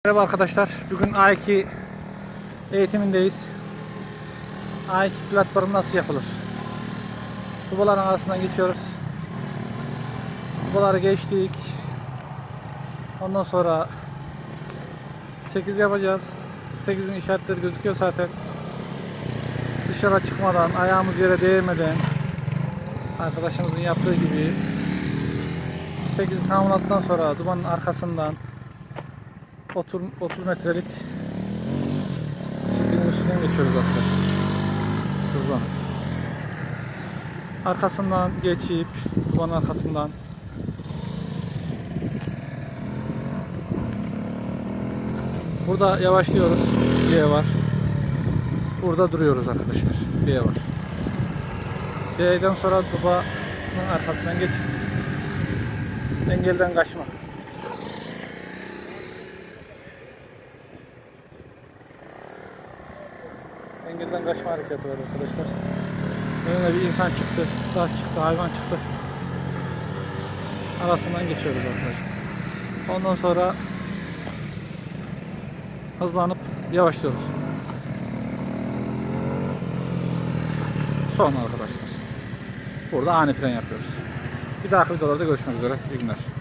Merhaba arkadaşlar, bugün A2 eğitimindeyiz. A2 platformu nasıl yapılır? Tubaların arasından geçiyoruz. Tubaları geçtik. Ondan sonra 8 yapacağız. 8'in işaretleri gözüküyor zaten. Dışarı çıkmadan, ayağımız yere değmeden, arkadaşımızın yaptığı gibi 8'i tamamladıktan sonra dumanın arkasından 30 metrelik çizginin üstünden geçiyoruz arkadaşlar. Hızlanıp. Arkasından geçip dumanın arkasından burada yavaşlıyoruz. D var. Burada duruyoruz arkadaşlar. D var. D'den sonra dumanın arkasından geçip engelden kaçma. Engelden kaçma hareketi var arkadaşlar. Önüne bir insan çıktı, dağ çıktı, hayvan çıktı. Arasından geçiyoruz arkadaşlar. Ondan sonra hızlanıp yavaşlıyoruz. Sonra arkadaşlar burada ani fren yapıyoruz. Bir dahaki videolarda görüşmek üzere. İyi günler.